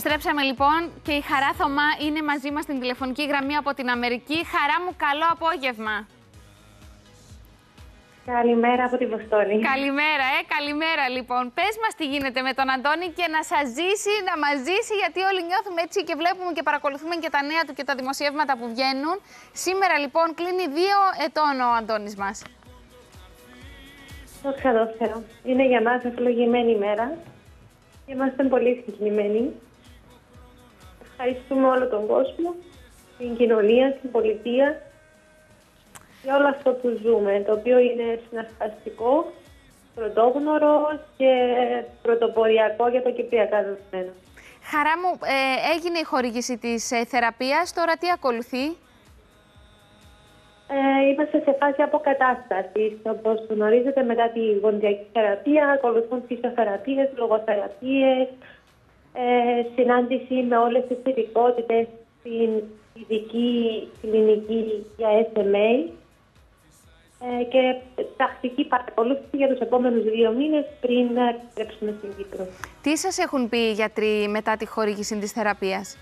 Επιστρέψαμε λοιπόν και η Χαρά Θωμά είναι μαζί μας στην τηλεφωνική γραμμή από την Αμερική. Χαρά μου, καλό απόγευμα. Καλημέρα από τη Βοστόνη. Καλημέρα, καλημέρα λοιπόν. Πες μας τι γίνεται με τον Αντώνη και να σας ζήσει, να μας ζήσει, γιατί όλοι νιώθουμε έτσι και βλέπουμε και παρακολουθούμε και τα νέα του και τα δημοσιεύματα που βγαίνουν. Σήμερα λοιπόν κλείνει 2 ετών ο Αντώνης μας. Δόξα τω Θεώ. Είναι για μας ευλογημένη ημέρα. Είμαστε πολύ συγκινημένοι. Ευχαριστούμε όλο τον κόσμο, την κοινωνία, την πολιτεία για όλο αυτό που ζούμε, το οποίο είναι συναρπαστικό, πρωτόγνωρο και πρωτοποριακό για το κυπριακά δεδομένα. Χαρά μου, έγινε η χορήγηση της θεραπείας, τώρα τι ακολουθεί? Είμαστε σε φάση αποκατάστασης. Όπως γνωρίζετε, μετά τη γονιδιακή θεραπεία ακολουθούν φυσιοθεραπείες, λογοθεραπείες, συνάντηση με όλες τις ειδικότητες στην ειδική κλινική για SMA και τακτική παρακολούθηση για τους επόμενους 2 μήνες πριν επιστρέψουμε στην Κύπρο. Τι σας έχουν πει οι γιατροί μετά τη χορήγηση της θεραπείας?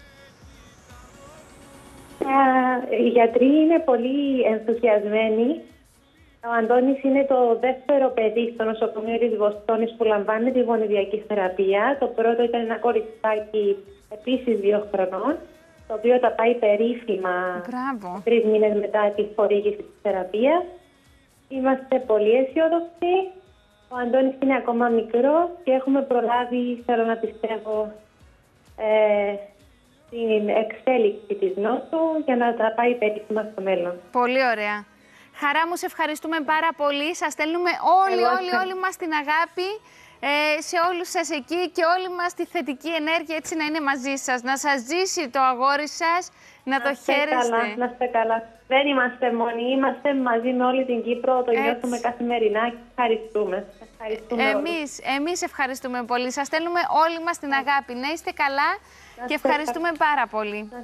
Οι γιατροί είναι πολύ ενθουσιασμένοι. Ο Αντώνης είναι το δεύτερο παιδί στο νοσοκομείο της Βοστόνης που λαμβάνει τη γονιδιακή θεραπεία. Το πρώτο ήταν ένα κοριτσάκι επίσης 2 χρονών, το οποίο τα πάει περίφημα 3 μήνες μετά τη χορήγηση της θεραπείας. Είμαστε πολύ αισιόδοξοι. Ο Αντώνης είναι ακόμα μικρός και έχουμε προλάβει, θέλω να πιστεύω, την εξέλιξη της νόσου για να τα πάει περίφημα στο μέλλον. Πολύ ωραία. Χαρά μου, σε ευχαριστούμε πάρα πολύ. Σας στέλνουμε όλοι μας την αγάπη σε όλους σας εκεί και όλοι μας τη θετική ενέργεια, έτσι να είναι μαζί σας. Να σας ζήσει το αγόρι σας, να το χαίρεστε. Να είστε καλά. Δεν είμαστε μόνοι, είμαστε μαζί με όλη την Κύπρο, το νιώθουμε καθημερινά και ευχαριστούμε. Εμείς ευχαριστούμε πολύ. Σας στέλνουμε όλοι μας την αγάπη. Να είστε καλά και ευχαριστούμε πάρα πολύ.